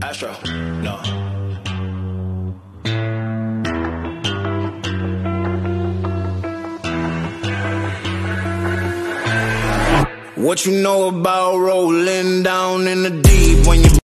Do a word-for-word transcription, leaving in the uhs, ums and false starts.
Astro, no. What you know about rolling down in the deep when you